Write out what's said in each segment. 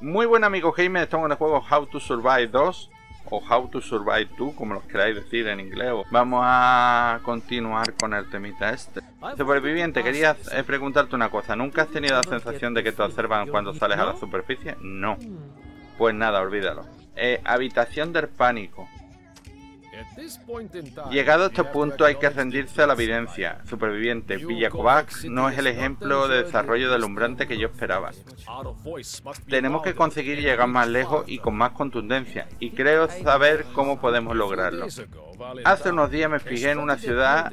Muy buen amigo gamer, estamos en el juego How to Survive 2 o How to Survive 2, como los queráis decir en inglés. Vamos a continuar con el temita este. Superviviente, quería preguntarte una cosa. ¿Nunca has tenido la sensación de que te observan cuando sales a la superficie? No. Pues nada, olvídalo. Habitación del pánico. Llegado a este punto hay que rendirse a la evidencia. Superviviente, Villa Kovacs no es el ejemplo de desarrollo deslumbrante que yo esperaba. Tenemos que conseguir llegar más lejos y con más contundencia, y creo saber cómo podemos lograrlo. Hace unos días me fijé en una ciudad...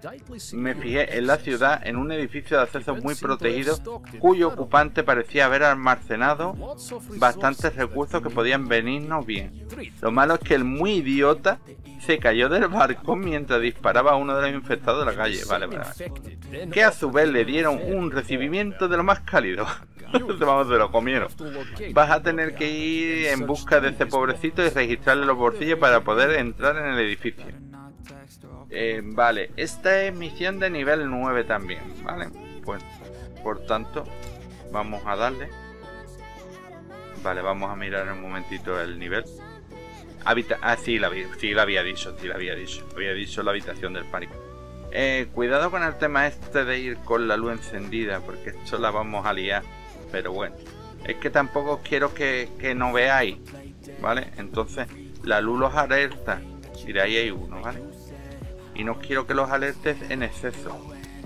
en un edificio de acceso muy protegido, cuyo ocupante parecía haber almacenado bastantes recursos que podían venirnos bien. Lo malo es que el muy idiota se cayó del barco mientras disparaba a uno de los infectados de la calle. Vale. Que a su vez le dieron un recibimiento de lo más cálido. Vamos, se lo comieron. Vas a tener que ir en busca de ese pobrecito y registrarle los bolsillos para poder entrar en el edificio. Vale, esta es misión de nivel 9 también, ¿vale? Pues, por tanto, vamos a darle. Vale, vamos a mirar un momentito el nivel. Sí, la había dicho. Había dicho la habitación del pánico. Cuidado con el tema este de ir con la luz encendida, porque esto la vamos a liar. Pero bueno, es que tampoco quiero que no veáis, ¿vale? Entonces, la luz los alerta. Mira, ahí hay uno, ¿vale? Y no quiero que los alertes en exceso.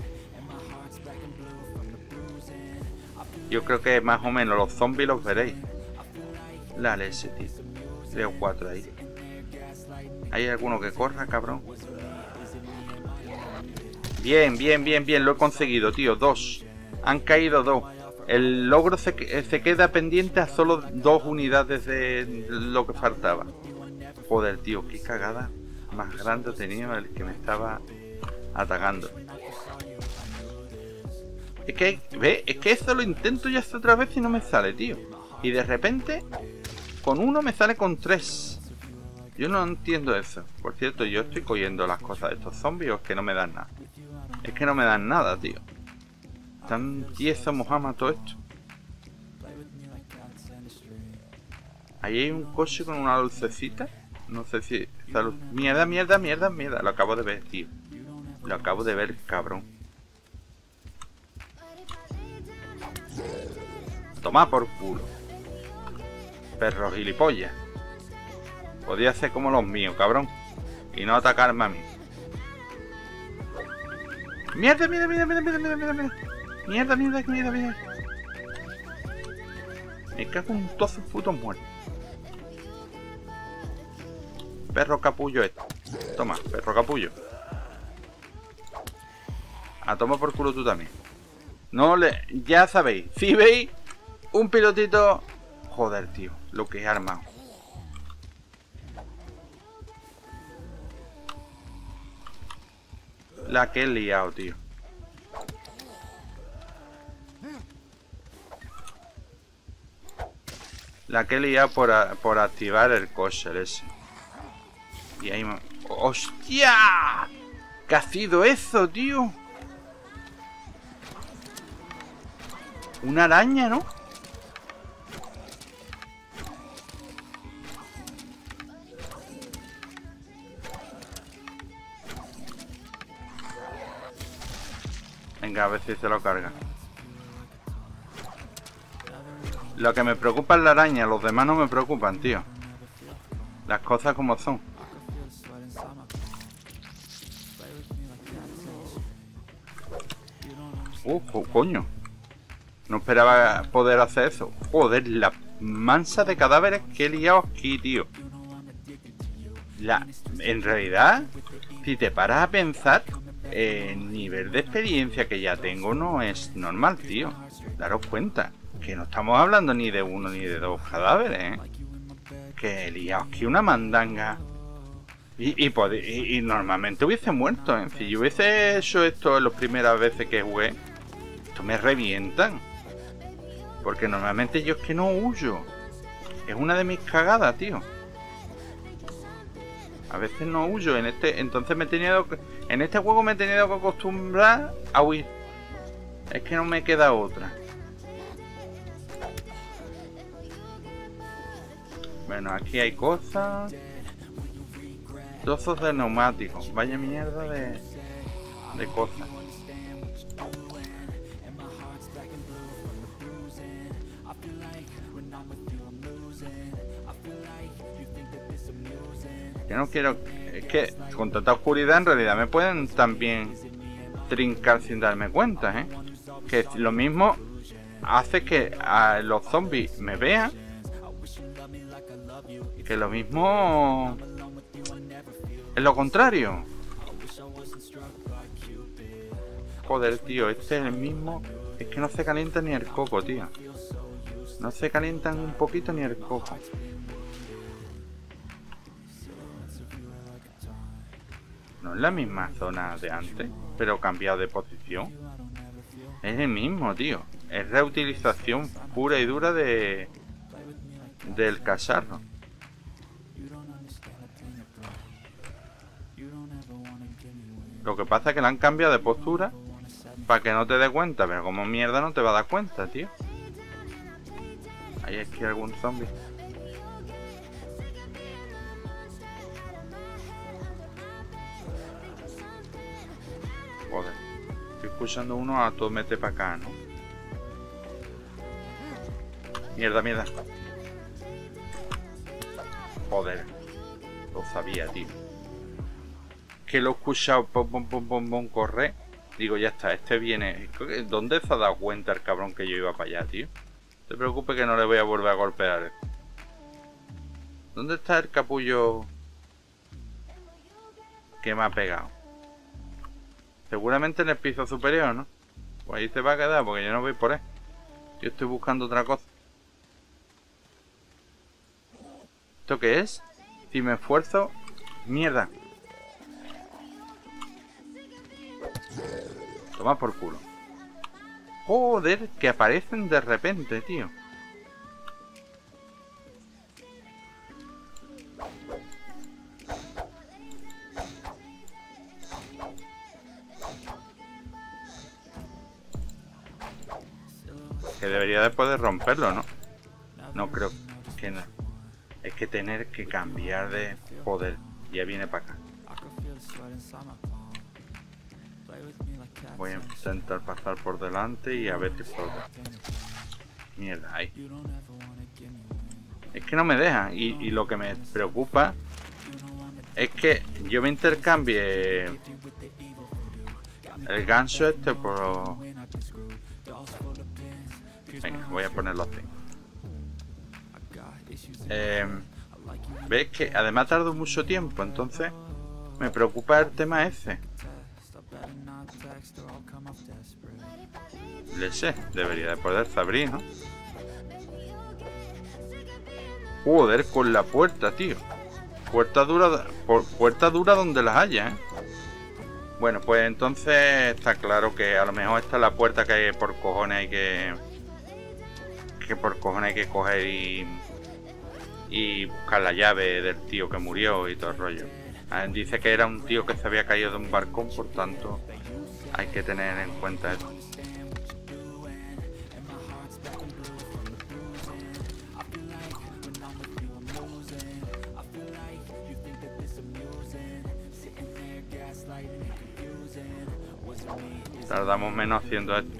Yo creo que más o menos los zombies los veréis. Dale ese tío. 3 o 4 ahí. ¿Hay alguno que corra, cabrón? Bien. Lo he conseguido, tío. 2. Han caído 2. El logro se queda pendiente a solo 2 unidades de lo que faltaba. Joder, tío, qué cagada más grande tenía el que me estaba atacando. Es que, es que eso lo intento ya hasta otra vez y no me sale, tío. Y de repente, con uno me sale con 3. Yo no entiendo eso. Por cierto, yo estoy cogiendo las cosas de estos zombies o es que no me dan nada. Es que no me dan nada, tío. Tan tieso Mohammed todo esto. Ahí hay un coche con una lucecita. No sé si... Mierda. Lo acabo de ver, tío. Lo acabo de ver, cabrón. Toma por culo. Perro gilipollas. Podía ser como los míos, cabrón. Y no atacarme a mí. Mierda. Mierda. Me cago en todos sus putos muertos. Perro capullo este. Toma, perro capullo. A tomar por culo tú también. No le... Ya sabéis. Si veis un pilotito... Joder, tío. Lo que he armado. La que he liado, tío. La que he liado por activar el coche ese. Y ahí me... ¡Hostia! ¿Qué ha sido eso, tío? Una araña, ¿no? Venga, a ver si se lo carga. Lo que me preocupa es la araña, los demás no me preocupan, tío. Las cosas como son. Coño. No esperaba poder hacer eso. Joder, la mansa de cadáveres que he liado aquí, tío. En realidad, si te paras a pensar, el nivel de experiencia que ya tengo no es normal, tío. Daros cuenta que no estamos hablando ni de 1 ni de 2 cadáveres, ¿eh? Que he liado aquí una mandanga. Y normalmente hubiese muerto, ¿eh? Si yo hubiese hecho esto en las primeras veces que jugué, esto me revientan. Porque normalmente yo es que no huyo. Es una de mis cagadas, tío. A veces no huyo. Entonces en este juego me he tenido que acostumbrar a huir. Es que no me queda otra. Bueno, aquí hay cosas. Trozos de neumáticos. Vaya mierda de cosas. Que no quiero... Es que con tanta oscuridad en realidad me pueden también trincar sin darme cuenta, ¿eh? Que lo mismo hace que los zombies me vean. Que lo mismo es lo contrario. Joder, tío, este es el mismo. Es que no se calienta ni el coco, tío. No se calientan un poquito ni el coco. No es la misma zona de antes, pero cambiado de posición. Es el mismo, tío. Es reutilización pura y dura del cacharro. Lo que pasa es que le han cambiado de postura para que no te dé cuenta, pero como mierda no te va a dar cuenta, tío. Ahí es que hay algún zombie. Joder. Estoy escuchando uno a todo mete para acá, ¿no? Mierda, mierda. Joder. Lo sabía, tío. Que lo he escuchado, pom, correr. Digo, ya está, este viene. ¿Dónde se ha dado cuenta el cabrón que yo iba para allá, tío? No te preocupes que no le voy a volver a golpear. ¿Dónde está el capullo que me ha pegado? Seguramente en el piso superior, ¿no? Pues ahí se va a quedar porque yo no voy por él. Yo estoy buscando otra cosa. ¿Esto qué es? Si me esfuerzo... ¡Mierda! Toma por culo. Joder, que aparecen de repente, tío. Que debería de poder romperlo, ¿no? No creo que no. Es que tener que cambiar de poder. Ya viene para acá. Voy a intentar pasar por delante y a ver qué pasa. Mierda, ahí. Es que no me deja. Y lo que me preocupa es que yo me intercambie el gancho este por... Venga, voy a ponerlo así. Ves que además tardo mucho tiempo, entonces me preocupa el tema ese. Le sé, debería de poderse abrir, ¿no? Joder, con la puerta, tío. Puerta dura donde las haya, ¿eh? Bueno, pues entonces está claro que a lo mejor esta es la puerta que por cojones hay que por cojones hay que coger y buscar la llave del tío que murió y todo el rollo. Dice que era un tío que se había caído de un barcón, por tanto hay que tener en cuenta eso. Tardamos menos haciendo esto.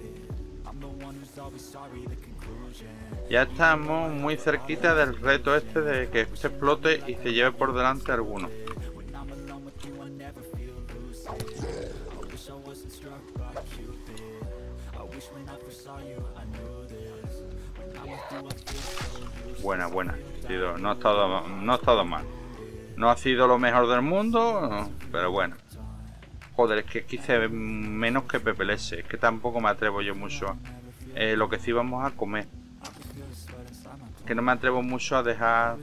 Ya estamos muy cerquita del reto este de que se explote y se lleve por delante a alguno. Buena. No ha estado mal. No ha sido lo mejor del mundo, pero bueno. Joder, es que quise menos que PPLS. Es que tampoco me atrevo yo mucho. Lo que sí vamos a comer. Que no me atrevo mucho a dejar...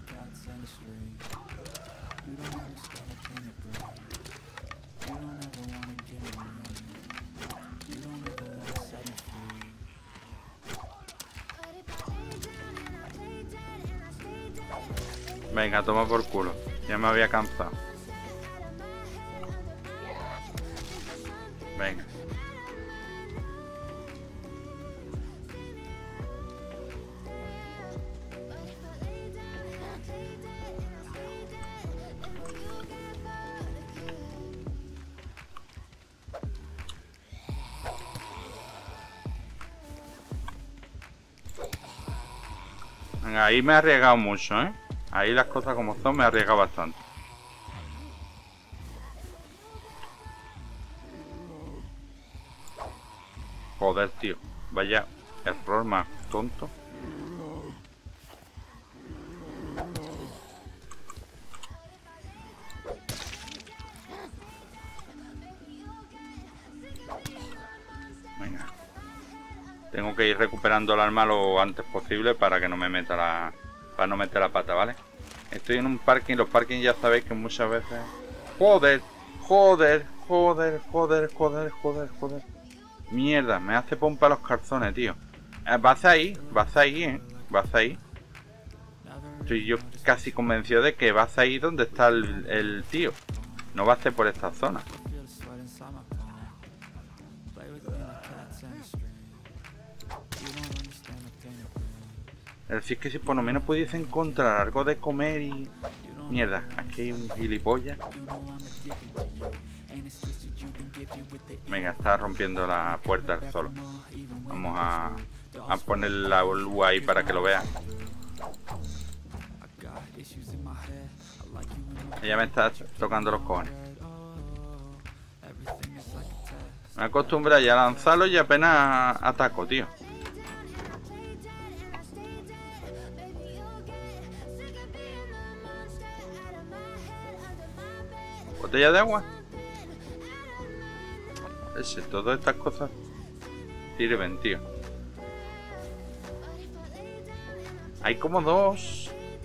Venga, toma por culo. Ya me había cansado. Venga. Venga, ahí me he arriesgado mucho, ¿eh? Ahí las cosas como son, me he arriesgado bastante. Joder, tío. Vaya error más tonto. Venga. Tengo que ir recuperando el arma lo antes posible para que no me meta la... Para no meter la pata, ¿vale? Estoy en un parking. Los parkings ya sabéis que muchas veces... ¡Joder! ¡Joder! ¡Joder! ¡Joder! ¡Joder! ¡Joder! ¡Joder! Mierda, me hace pompa los calzones, tío. Vas ahí, ¿eh? Vas ahí. Estoy yo casi convencido de que vas ahí donde está el tío. No va a ser por esta zona. Es decir, que si por lo menos pudiese encontrar algo de comer y... Mierda, aquí hay un gilipollas. Venga, está rompiendo la puerta el solo. Vamos a poner la luz ahí para que lo vea. Ella me está tocando los cojones. Me acostumbro ya a lanzarlo y apenas ataco, tío. ¿Botella de agua? Todas estas cosas sirven, tío. Hay como dos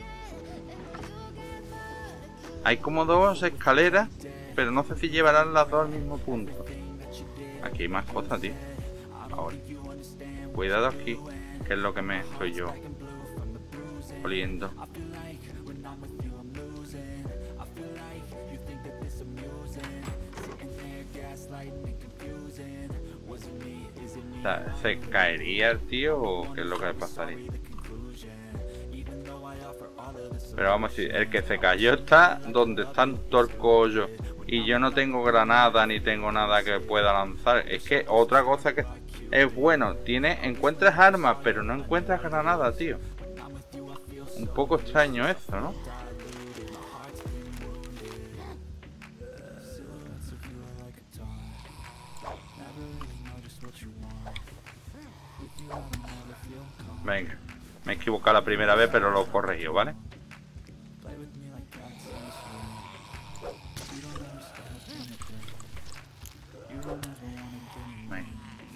escaleras, pero no sé si llevarán las dos al mismo punto. Aquí hay más cosas, tío. Ahora, cuidado aquí, que es lo que me estoy yo oliendo. ¿Se caería el tío o qué es lo que pasaría? Pero vamos a decir, el que se cayó está donde están todo el collo. Y yo no tengo granada ni tengo nada que pueda lanzar. Es que otra cosa que es bueno, encuentras armas, pero no encuentras granada, tío. Un poco extraño eso, ¿no? Venga, me he equivocado la primera vez, pero lo he corregido, ¿vale? Venga.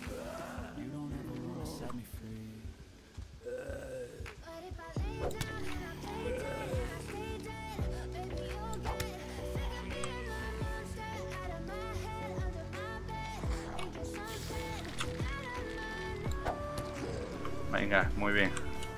Venga, muy bien.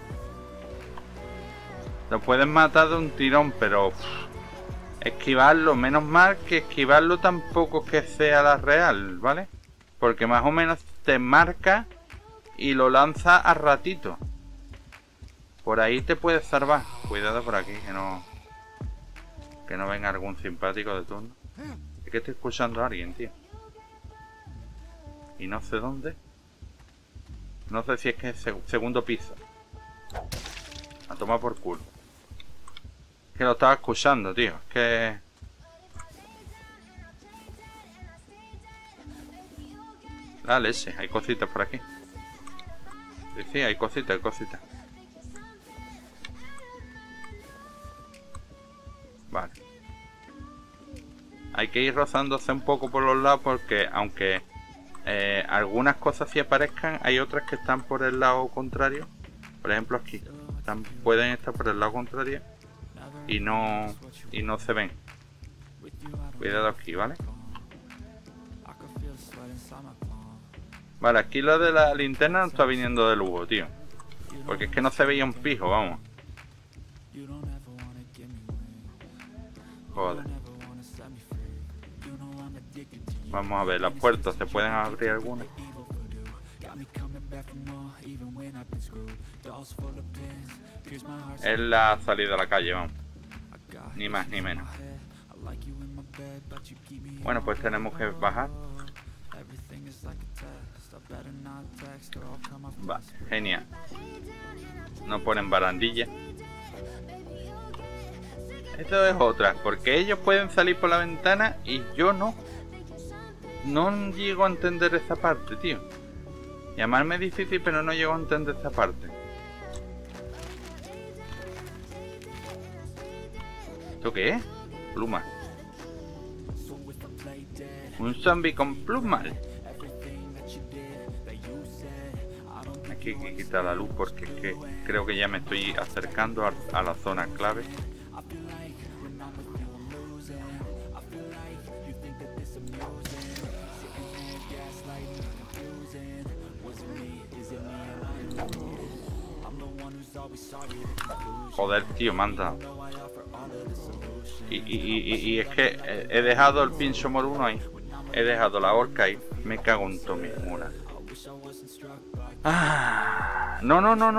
Lo pueden matar de un tirón, pero esquivarlo, menos mal que esquivarlo tampoco es que sea la real, ¿vale? Porque más o menos te marca y lo lanza a ratito. Por ahí te puedes salvar. Cuidado por aquí, que no venga algún simpático de turno. Es que estoy escuchando a alguien, tío. Y no sé dónde. No sé si es que es segundo piso. A tomar por culo. Es que lo estaba escuchando, tío. Es que... Dale, ese. Hay cositas por aquí. Sí, hay cositas, hay cositas. Vale. Hay que ir rozándose un poco por los lados porque aunque... algunas cosas sí aparezcan, hay otras que están por el lado contrario. Por ejemplo aquí pueden estar por el lado contrario y no se ven. Cuidado aquí, ¿vale? Vale, aquí lo de la linterna no está viniendo de lujo, tío, porque es que no se veía un pijo, vamos. Joder. Vamos a ver, las puertas, ¿se pueden abrir algunas? Es la salida a la calle, vamos. Ni más ni menos. Bueno, pues tenemos que bajar. Va, genial. No ponen barandilla. Esto es otra, porque ellos pueden salir por la ventana y yo no. No llego a entender esa parte, tío. Llamarme difícil, pero no llego a entender esta parte. ¿Esto qué es? Plumas. Un zombie con plumas. Hay que quitar la luz porque es que creo que ya me estoy acercando a la zona clave. Joder, tío, manda. Y es que he dejado el pincho moruno ahí. He dejado la horca ahí. Me cago en todo mi mura. Ah, no,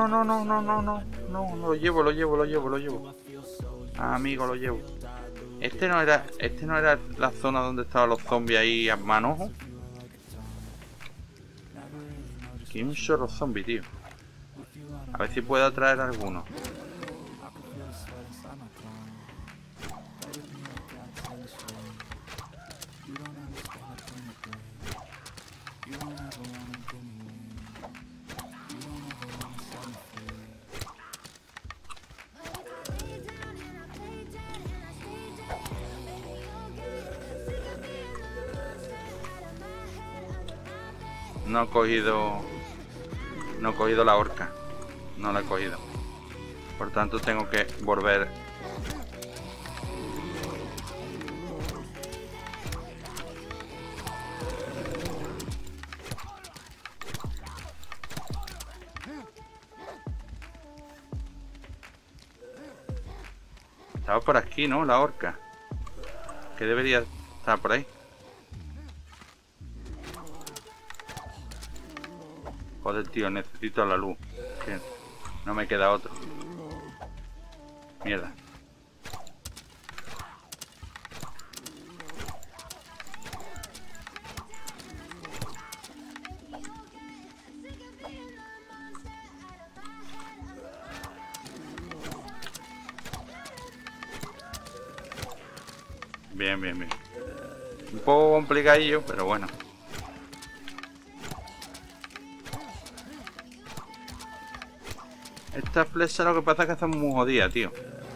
lo llevo. Ah, amigo, lo llevo. Este no era la zona donde estaban los zombies ahí a manojo. Aquí hay un chorro zombie, tío. A ver si puedo atraer alguno. No he cogido la horca. No la he cogido. Por tanto tengo que volver. Estaba por aquí, ¿no? La horca. Que debería estar por ahí. Joder, tío, necesito la luz. Que no me queda otro. Mierda. Bien. Un poco complicadillo, pero bueno. Esta flecha lo que pasa es que están muy jodidas, tío.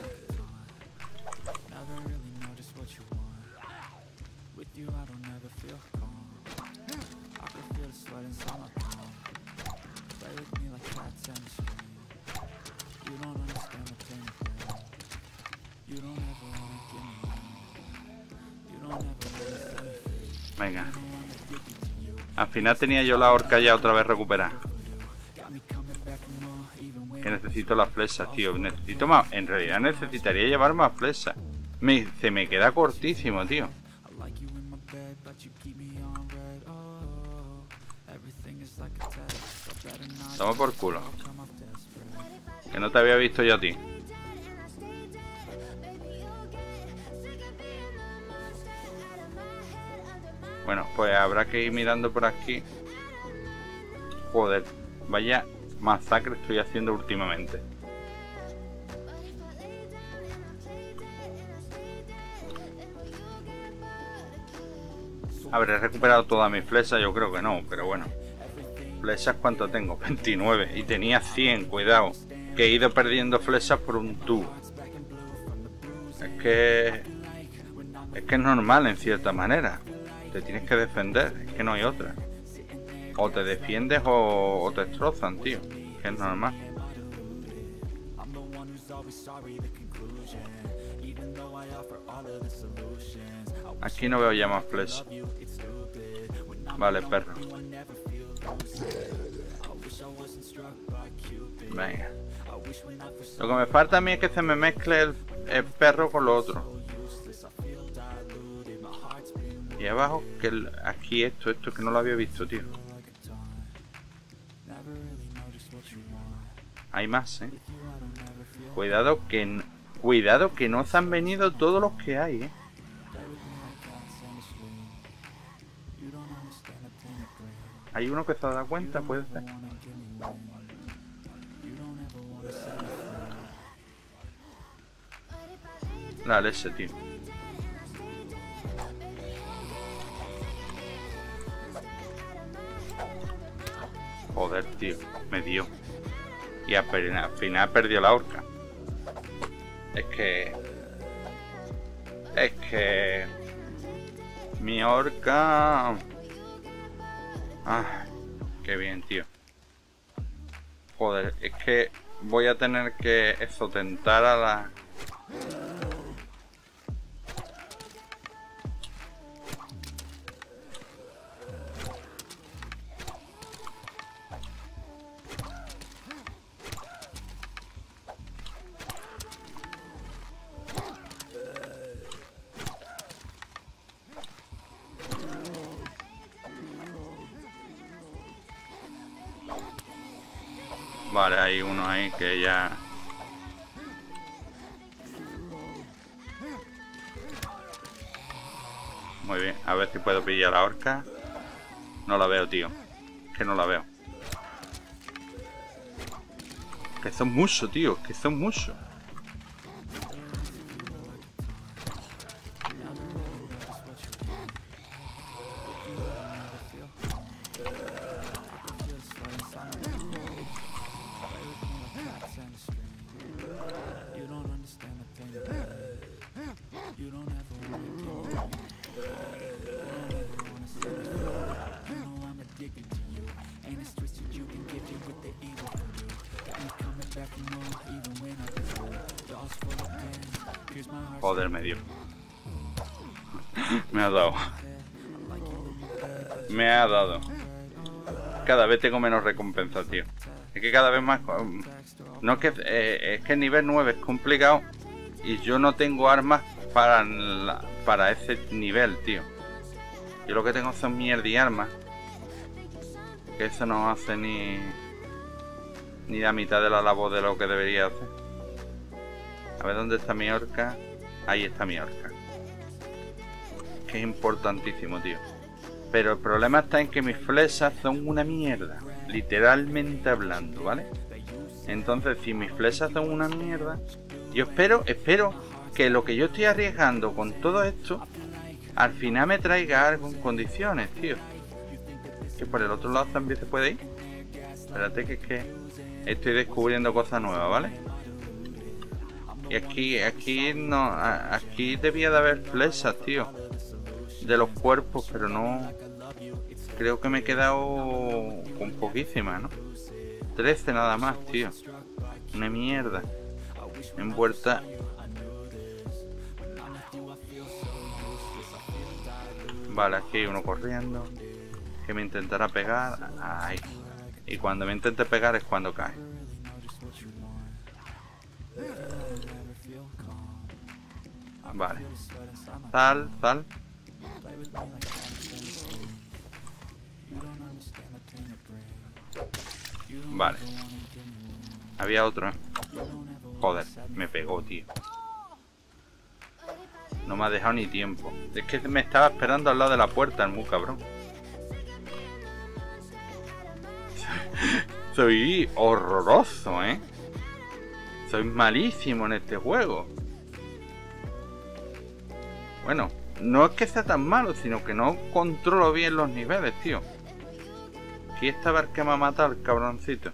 Venga. Al final tenía yo la horca ya otra vez recuperada. Que necesito las flechas, tío. Necesito más. En realidad necesitaría llevar más flechas. Se me queda cortísimo, tío. Toma por culo. Que no te había visto yo a ti. Bueno, pues habrá que ir mirando por aquí. Joder, vaya masacre estoy haciendo últimamente. Habré recuperado todas mis flechas, yo creo que no, pero bueno. Flechas, ¿cuánto tengo? 29 y tenía 100, cuidado. Que he ido perdiendo flechas por un tubo. Es que es normal en cierta manera. Te tienes que defender, es que no hay otra. O te defiendes o te destrozan, tío. Que es normal. Aquí no veo ya más flechas. Vale, perro. Venga. Lo que me falta a mí es que se me mezcle el perro con lo otro. Y abajo, que aquí esto que no lo había visto, tío. Hay más, Cuidado que no se han venido todos los que hay, Hay uno que se ha dado cuenta, puede ser. La leche, tío. Joder, tío. Me dio. Y al final perdió la horca. Es que... Mi horca... Ah, qué bien, tío. Joder, es que voy a tener que eso, tentar a la... Vale, hay uno ahí que ya... Muy bien, a ver si puedo pillar la horca. No la veo, tío. Que no la veo. Que son muchos, tío. Que son muchos. Joder, me dio. Me ha dado. Me ha dado. Cada vez tengo menos recompensa, tío. Es que cada vez más... No es que el nivel 9 es complicado. Y yo no tengo armas para ese nivel, tío. Yo lo que tengo son mierda y armas. Que eso no hace ni la mitad de la labor de lo que debería hacer. A ver dónde está mi horca. Ahí está mi horca. Que es importantísimo, tío. Pero el problema está en que mis flechas son una mierda. Literalmente hablando, ¿vale? Entonces, si mis flechas son una mierda, yo espero que lo que yo estoy arriesgando con todo esto, al final me traiga algo en condiciones, tío. Que por el otro lado también se puede ir. Espérate que es que estoy descubriendo cosas nuevas, ¿vale? Y aquí no... Aquí debía de haber flechas, tío. De los cuerpos, pero no... Creo que me he quedado con poquísimas, ¿no? 13 nada más, tío. Una mierda. Envuelta. Vale, aquí hay uno corriendo. Que me intentará pegar. Ay. Y cuando me intente pegar es cuando cae. Vale. Sal. Vale. Había otro, ¿eh? Joder, me pegó, tío. No me ha dejado ni tiempo. Es que me estaba esperando al lado de la puerta, el muy cabrón. Soy horroroso, ¿eh? Soy malísimo en este juego. Bueno, no es que sea tan malo, sino que no controlo bien los niveles, tío. Aquí está a ver que me va a matar el cabroncito.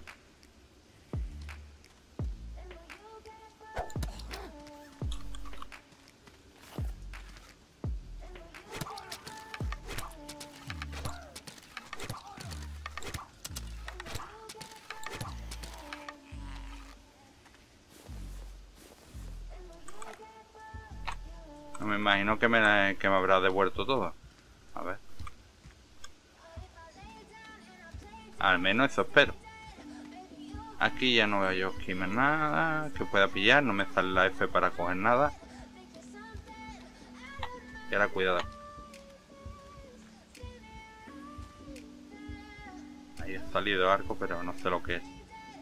Me imagino que me habrá devuelto todo. A ver. Al menos eso espero. Aquí ya no veo yo skimmer nada que pueda pillar. No me sale la F para coger nada. Y ahora cuidado. Ahí ha salido arco, pero no sé lo que es.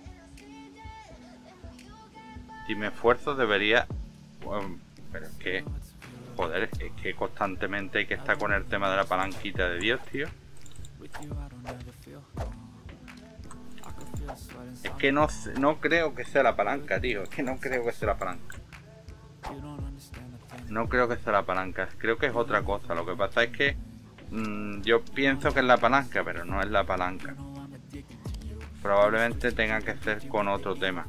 Si me esfuerzo debería... Bueno, pero es que... Joder, es que constantemente hay que estar con el tema de la palanquita de Dios, tío. Es que no creo que sea la palanca, tío. Es que no creo que sea la palanca. No creo que sea la palanca. Creo que es otra cosa. Lo que pasa es que yo pienso que es la palanca, pero no es la palanca. Probablemente tenga que ser con otro tema.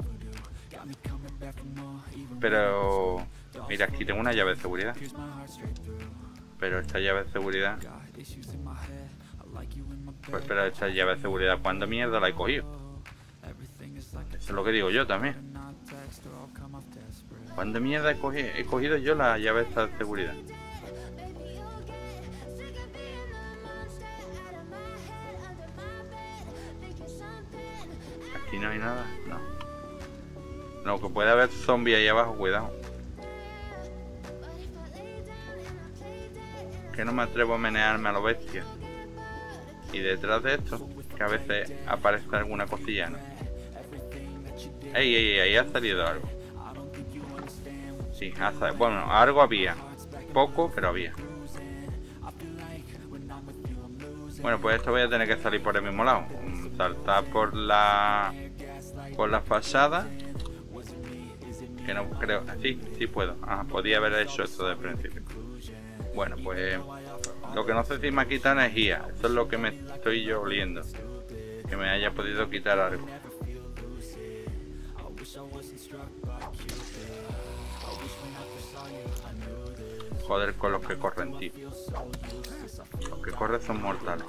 Pero... Mira, aquí tengo una llave de seguridad. Pero esta llave de seguridad... Pues pero esta llave de seguridad, ¿cuándo mierda la he cogido? Eso es lo que digo yo también. ¿Cuándo mierda he cogido yo la llave esta de seguridad? Aquí no hay nada, no. Lo que puede haber zombie ahí abajo, cuidado. Que no me atrevo a menearme a lo bestia. Y detrás de esto, que a veces aparece alguna cosilla, ¿no? ¡Ey! Ahí ha salido algo. Sí, bueno, algo había. Poco, pero había. Bueno, pues esto voy a tener que salir por el mismo lado. Saltar por la fachada. Que no creo... Sí puedo. Podía haber hecho esto desde el principio. Bueno, pues... Lo que no sé si me quita energía. Eso es lo que me estoy yo oliendo. Que me haya podido quitar algo. Joder con los que corren, tío. Los que corren son mortales.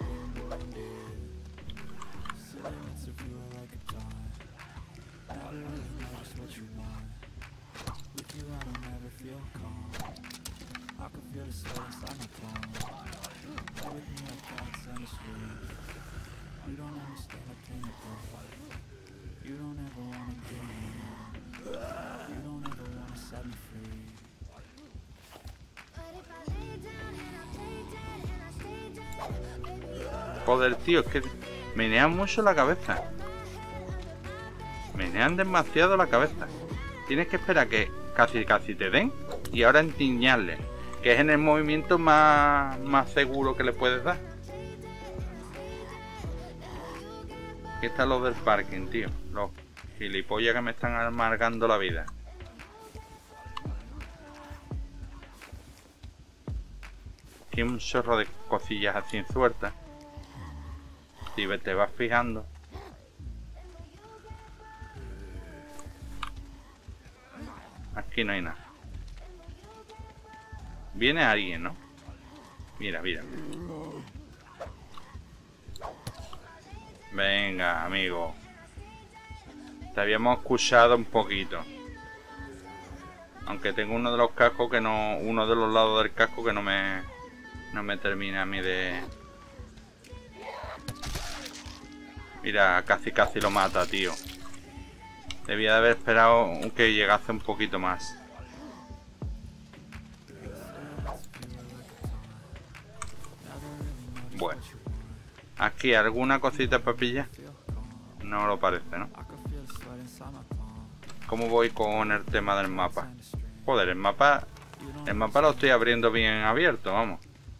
Joder, tío, es que menean mucho la cabeza. Menean demasiado la cabeza. Tienes que esperar que casi te den y ahora entiñarle, que es en el movimiento más seguro que le puedes dar. Aquí están los del parking, tío. Los gilipollas que me están amargando la vida. Tiene un chorro de cosillas así en suerte. Si te vas fijando. Aquí no hay nada. Viene alguien, ¿no? Mira. Venga, amigo. Te habíamos escuchado un poquito. Aunque tengo uno de los cascos que no... Uno de los lados del casco que no me termina a mí de... Mira, casi lo mata, tío. Debía de haber esperado que llegase un poquito más. Bueno. Aquí, ¿alguna cosita para pillar? No lo parece, ¿no? ¿Cómo voy con el tema del mapa? Joder, el mapa lo estoy abriendo bien abierto, vamos.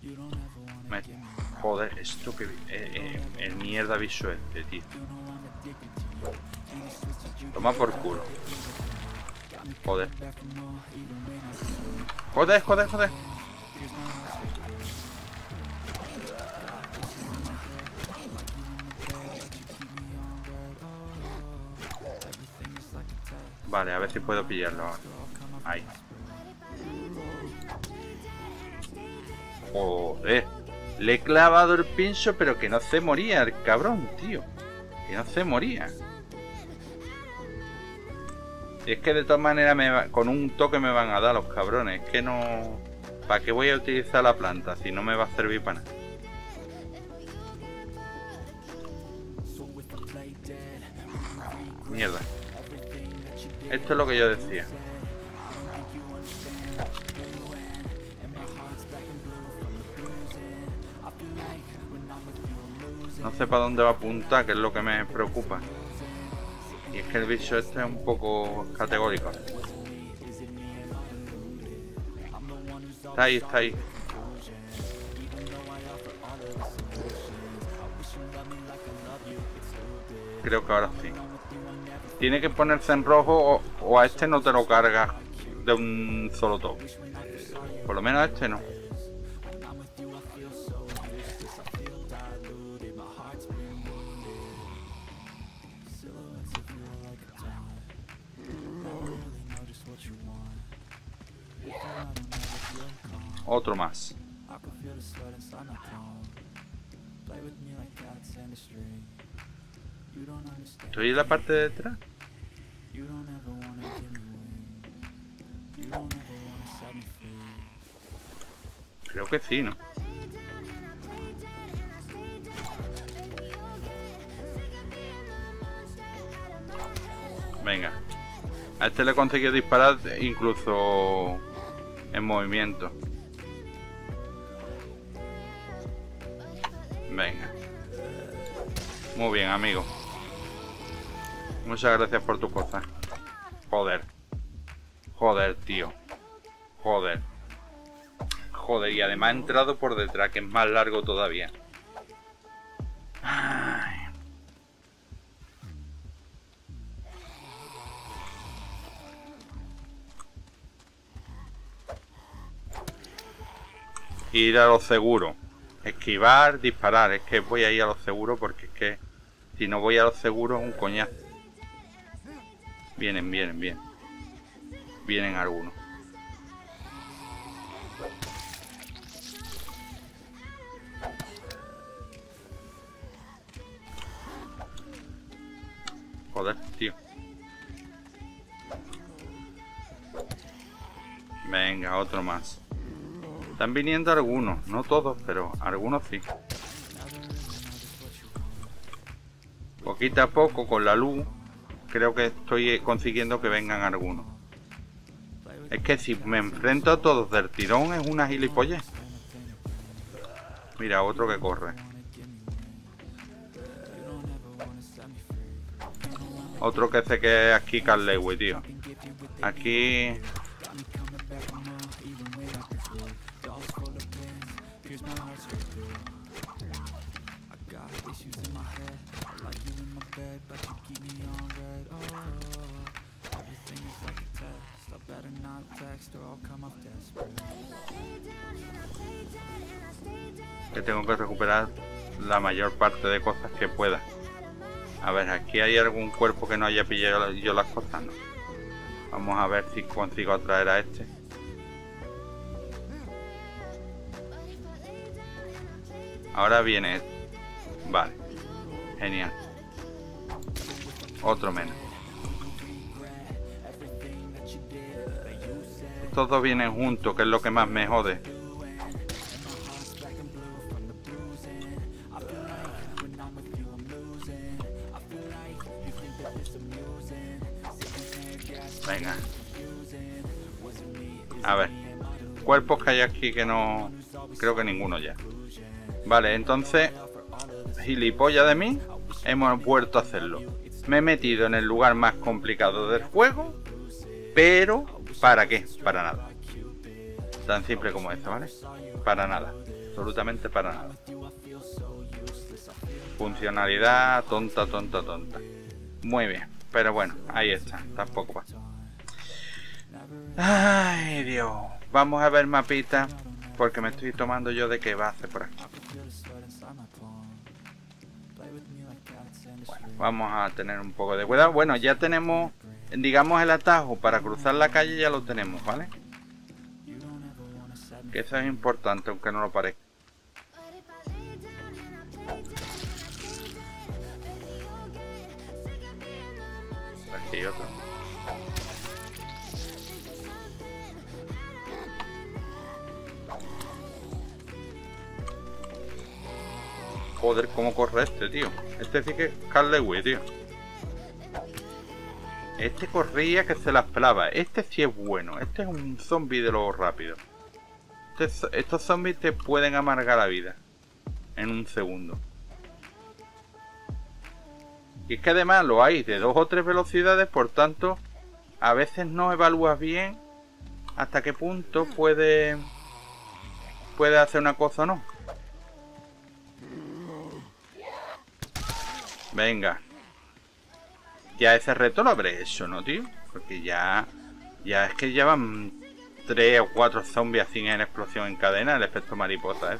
Joder, esto que... el mierda bicho este, tío. Toma por culo. Joder. Joder. Vale, a ver si puedo pillarlo ahora. Ahí. Joder. Le he clavado el pincho, pero que no se moría el cabrón, tío. Que no se moría. Y es que de todas maneras con un toque me van a dar los cabrones. Es que no... ¿Para qué voy a utilizar la planta si no me va a servir para nada? Mierda. Esto es lo que yo decía. No sé para dónde va a apuntar, que es lo que me preocupa. Y es que el bicho este es un poco categórico. Está ahí. Creo que ahora sí. Tiene que ponerse en rojo o a este no te lo cargas de un solo toque. Por lo menos a este no. Otro más. ¿Estoy en la parte de detrás? Creo que sí, ¿no? Venga. A este le he conseguido disparar incluso en movimiento. Venga. Muy bien, amigo. Muchas gracias por tu cosa. Joder. Joder, tío. Joder. Joder, y además he entrado por detrás, que es más largo todavía. Ay. Ir a lo seguro. Esquivar, disparar. Es que voy a ir a lo seguro porque es que si no voy a lo seguro es un coñazo. Vienen, vienen, vienen. Vienen algunos. Joder, tío. Venga, otro más. Están viniendo algunos, no todos, pero algunos sí. Poquito a poco, con la luz, creo que estoy consiguiendo que vengan algunos. Es que si me enfrento a todos del tirón es una gilipollez. Mira, otro que corre. Otro que sé que es aquí Carlewe, tío. Aquí... que tengo que recuperar la mayor parte de cosas que pueda. A ver, aquí hay algún cuerpo que no haya pillado yo las cosas, ¿no? Vamos a ver si consigo atraer a este. Ahora viene este. Vale. Genial. Otro menos. Estos dos vienen juntos, que es lo que más me jode. Venga. A ver. Cuerpos que hay aquí que no... Creo que ninguno ya. Vale, entonces... Gilipollas de mí. Hemos vuelto a hacerlo. Me he metido en el lugar más complicado del juego. Pero... ¿para qué? Para nada. Tan simple como esto, ¿vale? Para nada. Absolutamente para nada. Funcionalidad tonta, tonta, tonta. Muy bien. Pero bueno, ahí está. Tampoco pasa. Ay, Dios. Vamos a ver mapita. Porque me estoy tomando yo de qué base por aquí. Bueno, vamos a tener un poco de cuidado. Bueno, ya tenemos, digamos, el atajo para cruzar la calle. Ya lo tenemos, ¿vale? Que eso es importante, aunque no lo parezca. Aquí hay otro. Joder, cómo corre este, tío. Este sí que es Carlewe, tío. Este corría que se las pelaba. Este sí es bueno. Este es un zombie de los rápidos. Estos zombies te pueden amargar la vida en un segundo. Y es que además lo hay de 2 o 3 velocidades, por tanto, a veces no evalúas bien hasta qué punto puede hacer una cosa o no. Venga. ya ese reto lo habré hecho, ¿no, tío? Porque ya es que llevan 3 o 4 zombies así en explosión en cadena, el efecto mariposa, ¿eh?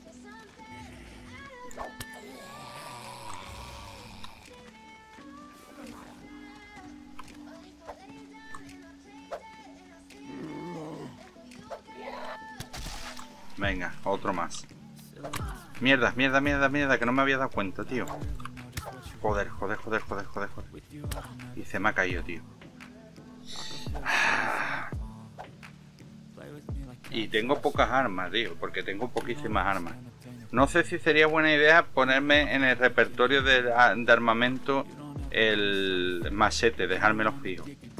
Venga, otro más. Mierda, mierda, mierda, mierda, que no me había dado cuenta, tío. Joder, joder, joder, joder, joder, joder. Y se me ha caído, tío. Y tengo pocas armas, tío, porque tengo poquísimas armas. No sé si sería buena idea ponerme en el repertorio de armamento el machete, dejármelo fijo.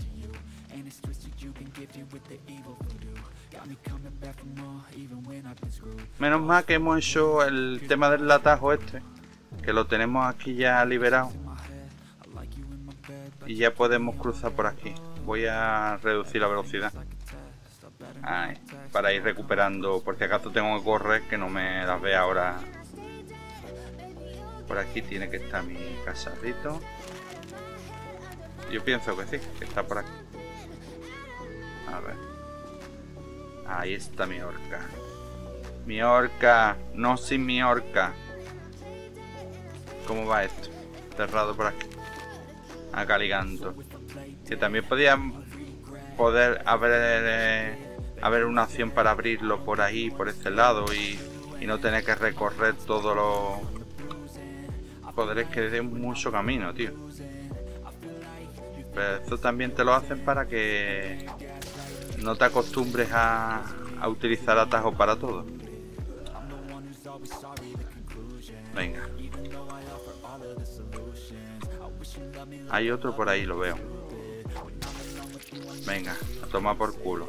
Menos mal que hemos hecho el tema del atajo este, que lo tenemos aquí ya liberado. Y ya podemos cruzar por aquí. Voy a reducir la velocidad. Ahí, para ir recuperando, por si acaso tengo que correr, que no me las vea ahora. Por aquí tiene que estar mi cacharrito. Yo pienso que sí, que está por aquí. A ver. Ahí está mi horca. Mi horca, no sin mi horca. ¿Cómo va esto? Cerrado por aquí. Acá ligando. Que también poder haber una opción para abrirlo por ahí, por este lado, y no tener que recorrer todos los poderes, que den mucho camino, tío. Pero esto también te lo hacen para que no te acostumbres a utilizar atajos para todo. Venga. Hay otro por ahí, lo veo. Venga, a tomar por culo.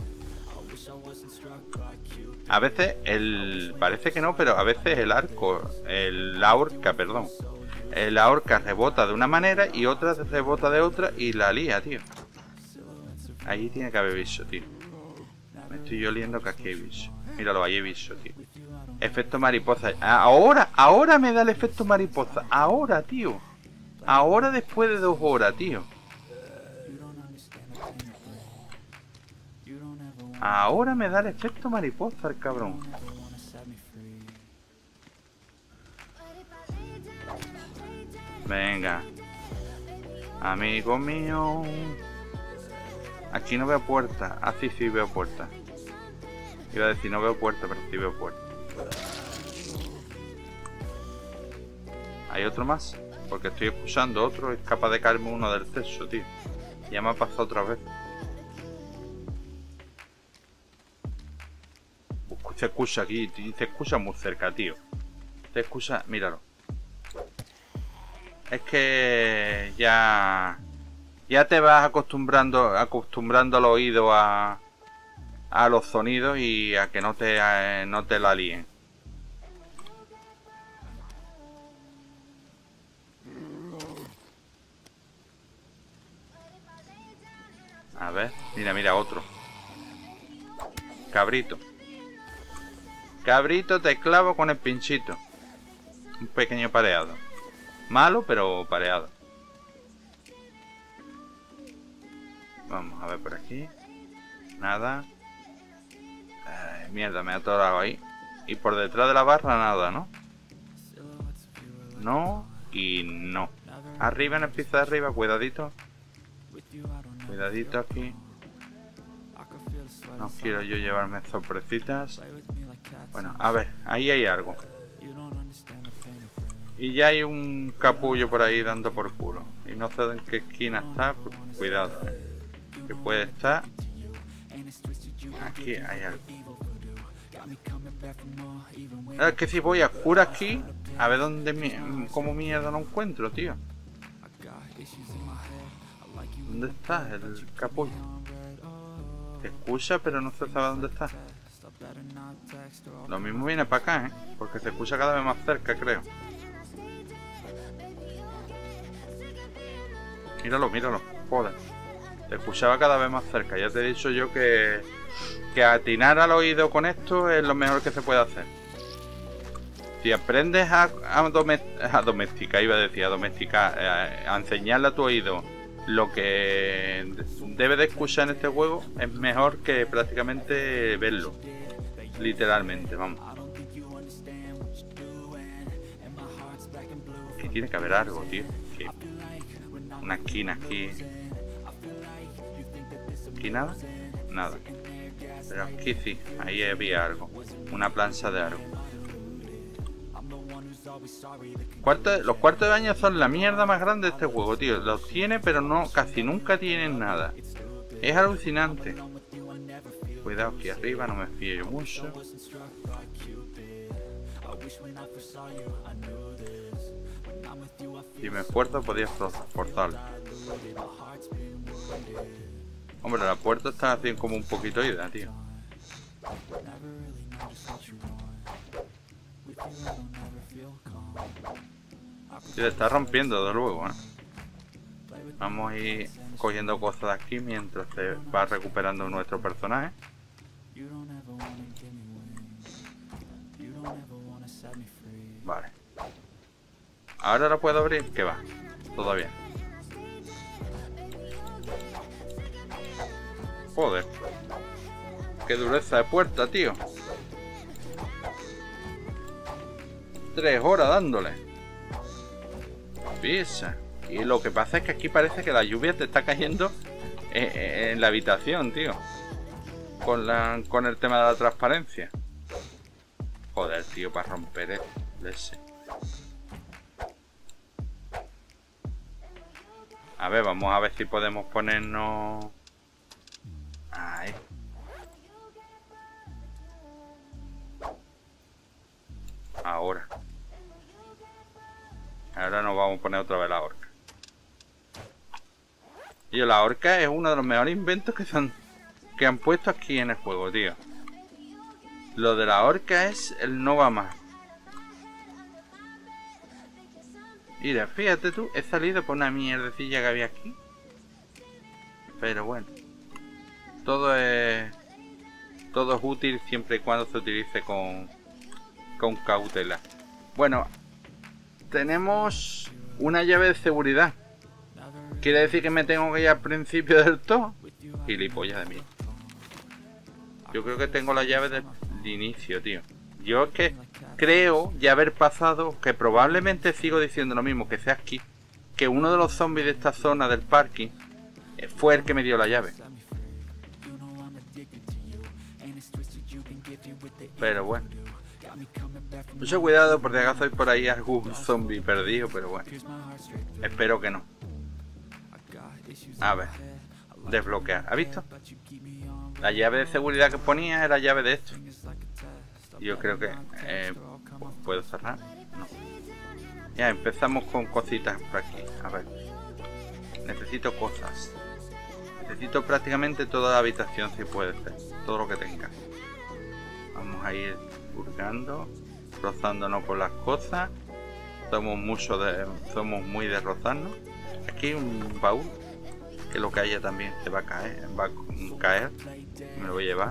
A veces parece que no, pero a veces la horca, perdón. La horca rebota de una manera y otra rebota de otra y la lía, tío. Ahí tiene que haber bicho, tío. Me estoy oliendo que aquí hay bicho. Míralo, ahí hay bicho, tío. Efecto mariposa. Ahora me da el efecto mariposa. Ahora, tío. Ahora después de 2 horas, tío. Ahora me da el efecto mariposa el cabrón. Venga. Amigo mío. Aquí no veo puerta. Ah, sí veo puerta. Iba a decir no veo puerta, pero sí veo puerta. ¿Hay otro más? Porque estoy escuchando otro. Es capaz de caerme uno del techo, tío. Ya me ha pasado otra vez. Se escucha aquí, se escucha muy cerca, tío. Se escucha, míralo. Es que ya te vas acostumbrando al oído a los sonidos y a que no te la líen. A ver, mira, otro. Cabrito. Cabrito, te clavo con el pinchito. Un pequeño pareado. Malo, pero pareado. Vamos a ver por aquí. Nada. Ay, mierda, me ha atorado ahí. Y por detrás de la barra nada, ¿no? No y no. Arriba, en el piso de arriba, cuidadito. Cuidadito aquí. No quiero yo llevarme sorpresitas. Bueno, a ver, ahí hay algo. Y ya hay un capullo por ahí dando por culo. Y no sé en qué esquina está, pues cuidado. Que puede estar. Aquí hay algo. Es que si voy a oscura aquí, a ver cómo mierda lo encuentro, tío. ¿Dónde está el capullo? Se escucha, pero no se sabe dónde está. Lo mismo viene para acá, porque se escucha cada vez más cerca, creo. Míralo, joder. Se escuchaba cada vez más cerca. Ya te he dicho yo que atinar al oído con esto es lo mejor que se puede hacer. Si aprendes a domesticar, iba a decir, a domesticar, a enseñarle a tu oído lo que debe de escuchar en este juego es mejor que prácticamente verlo. Literalmente, vamos. Que tiene que haber algo, tío. Que una esquina aquí. ¿Aquí nada? Nada. Pero aquí sí, ahí había algo. Una plancha de algo. Los cuartos de baño son la mierda más grande de este juego, tío. Los tiene, pero no, casi nunca tienen nada. Es alucinante. Cuidado aquí arriba, no me fío yo mucho. Si me esfuerzo, podría forzarlo. Hombre, la puerta está haciendo como un poquito ida, tío. Se está rompiendo, de luego, ¿eh? Vamos a ir cogiendo cosas de aquí mientras se va recuperando nuestro personaje. Vale. Ahora la puedo abrir, ¿qué va? Todavía. Joder. Qué dureza de puerta, tío. 3 horas dándole. Pisa. Y lo que pasa es que aquí parece que la lluvia te está cayendo en la habitación, tío. Con el tema de la transparencia. Joder, tío, para romper ese. A ver, vamos a ver si podemos ponernos... Ahí. Ahora nos vamos a poner otra vez la horca. Y la horca es uno de los mejores inventos que han puesto aquí en el juego, tío. Lo de la horca es el no va más. Mira, fíjate tú, he salido por una mierdecilla que había aquí. Pero bueno. Todo es útil siempre y cuando se utilice con cautela. Bueno, tenemos una llave de seguridad. ¿Quiere decir que me tengo que ir al principio del todo? Gilipollas de mí. Yo creo que tengo la llave del inicio, tío. Yo es que creo ya haber pasado, que probablemente sigo diciendo lo mismo, que sea aquí, que uno de los zombies de esta zona del parking fue el que me dio la llave. Pero bueno. Mucho cuidado porque acaso hay por ahí algún zombie perdido, pero bueno. Espero que no. A ver. Desbloquear. ¿Ha visto? La llave de seguridad que ponía era la llave de esto. Yo creo que... ¿puedo cerrar? No. Ya, empezamos con cositas por aquí. A ver. Necesito cosas. Necesito prácticamente toda la habitación si puede ser. Todo lo que tenga. Vamos a ir hurgando, rozándonos por las cosas. Somos muy de rozarnos. Aquí un baúl, que lo que haya también se va a caer, me lo voy a llevar.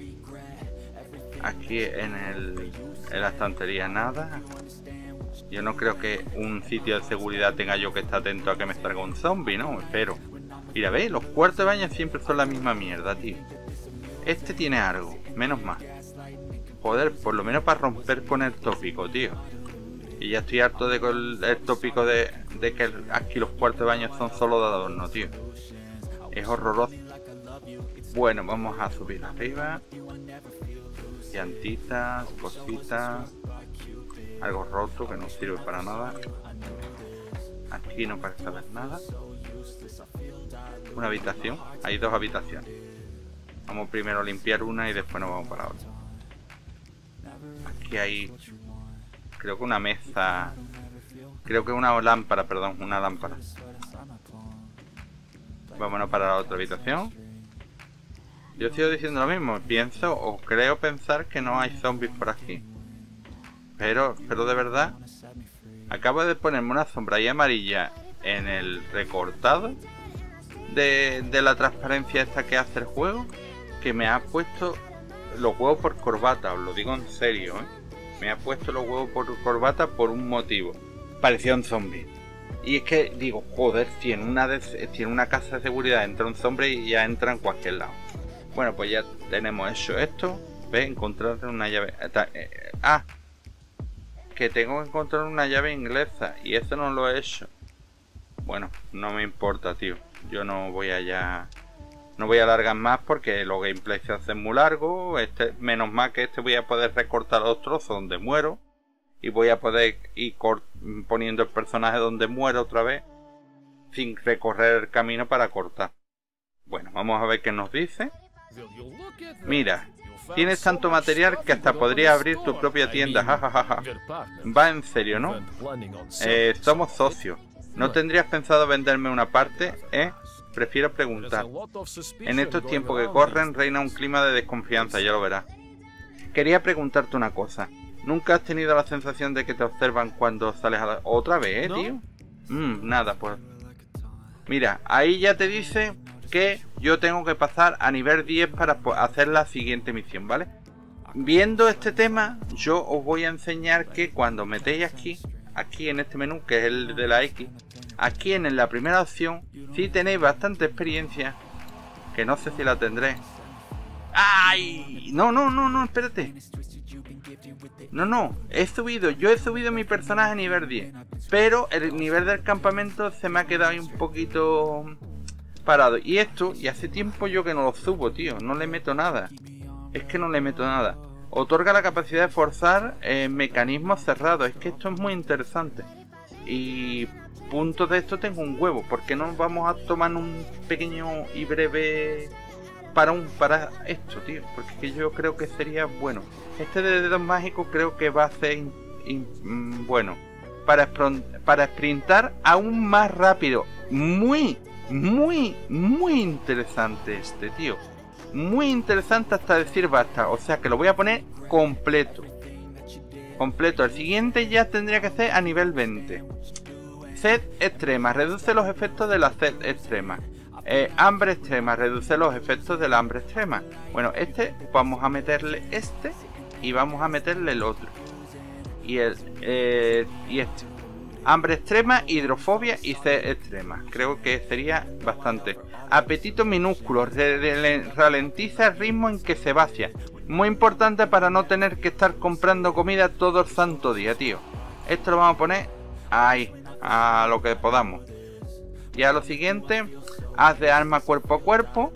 Aquí en la estantería nada. Yo no creo que un sitio de seguridad tenga yo que estar atento a que me salga un zombie, ¿no? Espero. Mira, ¿veis? Los cuartos de baño siempre son la misma mierda, tío. Este tiene algo, menos mal. Joder, por lo menos para romper con el tópico, tío. Y ya estoy harto de con el tópico de que aquí los cuartos de baño son solo de adorno, tío. Es horroroso. Bueno, vamos a subir arriba. Llantitas, cositas. Algo roto que no sirve para nada. Aquí no parece haber nada. Una habitación. Hay 2 habitaciones. Vamos primero a limpiar una y después nos vamos para la otra. Aquí hay... creo que una mesa... creo que una lámpara, perdón, una lámpara. Vámonos para la otra habitación. Yo sigo diciendo lo mismo. Pienso o creo pensar que no hay zombies por aquí. Pero de verdad... acabo de ponerme una sombra ahí amarilla en el recortado de la transparencia esta que hace el juego, que me ha puesto los huevos por corbata, os lo digo en serio, ¿eh? Me ha puesto los huevos por corbata por un motivo. Parecía un zombie. Y es que digo, joder, si en una casa de seguridad entra un zombie y ya entra en cualquier lado. Bueno, pues ya tenemos hecho esto. Ve, encontrar una llave. Que tengo que encontrar una llave inglesa. Y eso no lo he hecho. Bueno, no me importa, tío. Yo no voy a alargar más porque los gameplays se hacen muy largos. Menos mal que voy a poder recortar los trozos donde muero. Y voy a poder ir poniendo el personaje donde muero otra vez. Sin recorrer el camino para cortar. Bueno, vamos a ver qué nos dice. Mira, tienes tanto material que hasta podrías abrir tu propia tienda, jajajaja. Va en serio, ¿no? Somos socios. ¿No tendrías pensado venderme una parte, Prefiero preguntar. En estos tiempos que corren reina un clima de desconfianza, ya lo verás. Quería preguntarte una cosa. ¿Nunca has tenido la sensación de que te observan cuando sales a la... ¿Otra vez, tío? Nada, pues... Mira, ahí ya te dice que yo tengo que pasar a nivel 10 para hacer la siguiente misión, ¿vale? Viendo este tema, yo os voy a enseñar que cuando metéis aquí en este menú, que es el de la X, aquí en la primera opción, si tenéis bastante experiencia, que no sé si la tendré. ¡Ay! No, espérate. No, yo he subido mi personaje a nivel 10, pero el nivel del campamento se me ha quedado ahí un poquito parado. Y hace tiempo yo que no lo subo, tío, no le meto nada. Es que no le meto nada. Otorga la capacidad de forzar mecanismos cerrados. Es que esto es muy interesante. Y puntos de esto tengo un huevo. ¿Por qué no vamos a tomar un pequeño y breve para esto, tío? Porque yo creo que sería bueno. Este de dedos mágicos creo que va a ser bueno. Para sprintar aún más rápido. Muy interesante este, tío. Muy interesante hasta decir basta. O sea que lo voy a poner completo. El siguiente ya tendría que ser a nivel 20. Sed extrema. Reduce los efectos de la sed extrema. Hambre extrema. Reduce los efectos de la hambre extrema. Bueno, vamos a meterle y vamos a meterle el otro. Y hambre extrema, hidrofobia y sed extrema. Creo que sería bastante. Apetito minúsculo. Ralentiza el ritmo en que se vacía. Muy importante para no tener que estar comprando comida todo el santo día, tío. Esto lo vamos a poner ahí, a lo que podamos. Y a lo siguiente, haz de arma cuerpo a cuerpo.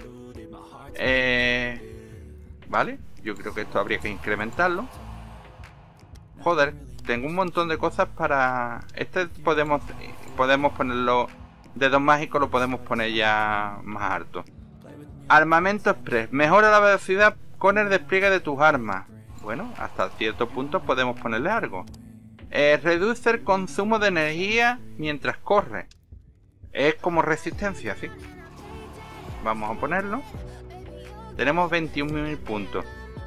Vale, yo creo que esto habría que incrementarlo. Joder, tengo un montón de cosas para... podemos ponerlo... Dedos mágicos lo podemos poner ya más alto. Armamento express. Mejora la velocidad con el despliegue de tus armas. Bueno, hasta cierto punto podemos ponerle algo. Reduce el consumo de energía mientras corre. Es como resistencia, ¿sí? Vamos a ponerlo. Tenemos 21.000 puntos.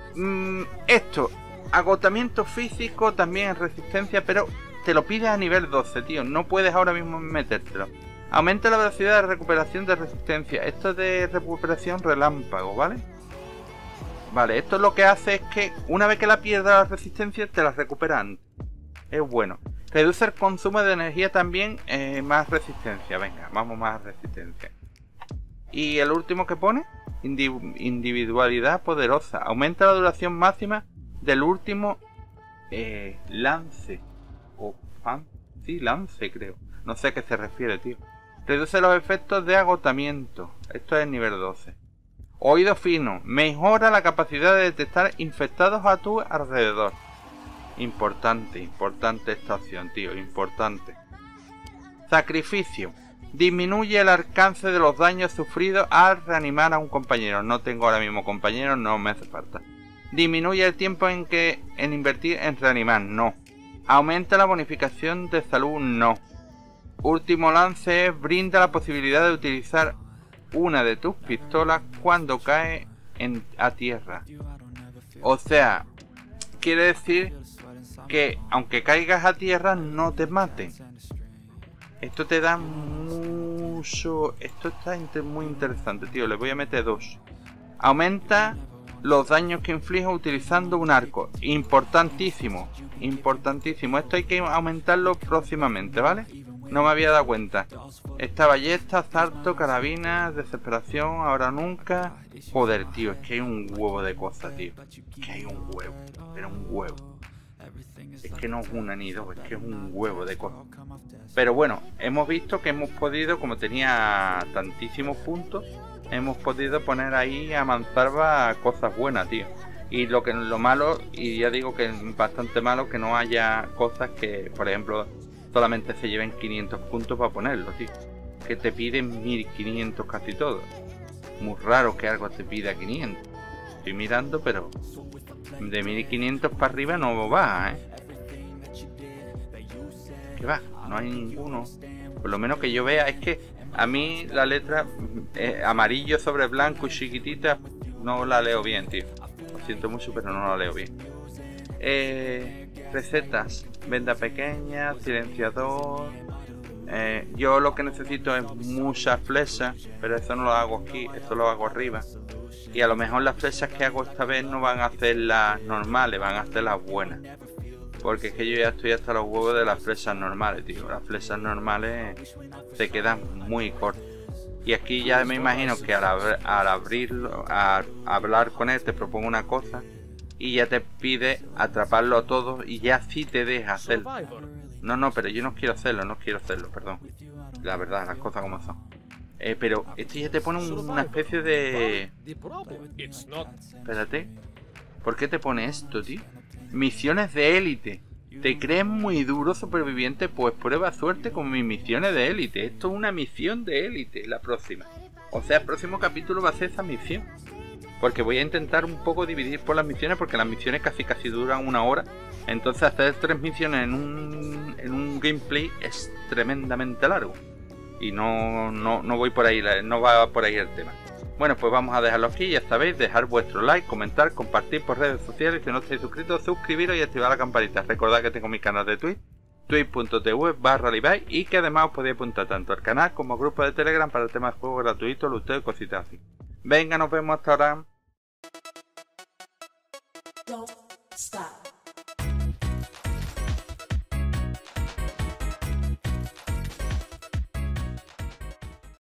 Agotamiento físico también es resistencia, pero te lo pides a nivel 12, tío. No puedes ahora mismo metértelo. Aumenta la velocidad de recuperación de resistencia. Esto es de recuperación relámpago, ¿vale? Vale, esto lo que hace es que una vez que la pierdas la resistencia, te la recuperan. Es bueno. Reduce el consumo de energía también, más resistencia. Venga, vamos más resistencia. Y el último que pone, individualidad poderosa. Aumenta la duración máxima del último lance. Sí, lance creo. No sé a qué se refiere, tío. Reduce los efectos de agotamiento. Esto es nivel 12. Oído fino. Mejora la capacidad de detectar infectados a tu alrededor. Importante esta opción, tío. Importante. Sacrificio. Disminuye el alcance de los daños sufridos al reanimar a un compañero. No tengo ahora mismo compañeros, no me hace falta. Disminuye el tiempo en invertir en reanimar. No. Aumenta la bonificación de salud. No. Último lance. Brinda la posibilidad de utilizar una de tus pistolas cuando cae a tierra. O sea, quiere decir que aunque caigas a tierra no te maten. Esto te da mucho... Esto está muy interesante, tío. Le voy a meter 2. Aumenta los daños que inflige utilizando un arco. Importantísimo. Esto hay que aumentarlo próximamente, ¿vale? No me había dado cuenta. Esta ballesta, salto, carabinas, desesperación, ahora nunca. Joder, tío, es que hay un huevo de cosas, tío. Es que hay un huevo, pero un huevo. Es que no es una ni dos, es que es un huevo de cosas. Pero bueno, hemos visto que hemos podido, como tenía tantísimos puntos, hemos podido poner ahí a mansalva cosas buenas, tío. Y lo malo, y ya digo que es bastante malo, que no haya cosas que, por ejemplo, solamente se lleven 500 puntos para ponerlo, tío. Que te piden 1500 casi todo. Muy raro que algo te pida 500. Estoy mirando, pero de 1500 para arriba no va, ¿eh? ¿Qué va? No hay ninguno. Por lo menos que yo vea, es que a mí la letra amarillo sobre blanco y chiquitita no la leo bien, tío. Lo siento mucho, pero no la leo bien. Recetas. Venda pequeña, silenciador. Yo lo que necesito es muchas flechas, pero eso no lo hago aquí, eso lo hago arriba. Y a lo mejor las flechas que hago esta vez no van a ser las normales, van a ser las buenas. Porque es que yo ya estoy hasta los huevos de las flechas normales, tío. Las flechas normales se quedan muy cortas. Y aquí ya me imagino que al abrirlo, a hablar con él, te propongo una cosa y ya te pide atraparlo a todos y ya sí te deja hacerlo. No, pero yo no quiero hacerlo, perdón. La verdad, las cosas como son. Pero este ya te pone una especie de... Espérate. ¿Por qué te pone esto, tío? Misiones de élite. ¿Te crees muy duro, superviviente? Pues prueba suerte con mis misiones de élite. Esto es una misión de élite, la próxima. O sea, el próximo capítulo va a ser esa misión. Porque voy a intentar un poco dividir por las misiones, porque las misiones casi duran 1 hora. Entonces hacer 3 misiones en un gameplay es tremendamente largo. Y no voy por ahí, no va por ahí el tema. Bueno, pues vamos a dejarlo aquí, ya sabéis, dejar vuestro like, comentar, compartir por redes sociales, si no estáis suscritos, suscribiros y activar la campanita. Recordad que tengo mi canal de Twitch, twitch.tv/Levi, y que además os podéis apuntar tanto al canal como al grupo de Telegram para el tema de juegos gratuitos, luteo y cositas así. Venga, nos vemos hasta ahora. Don't stop.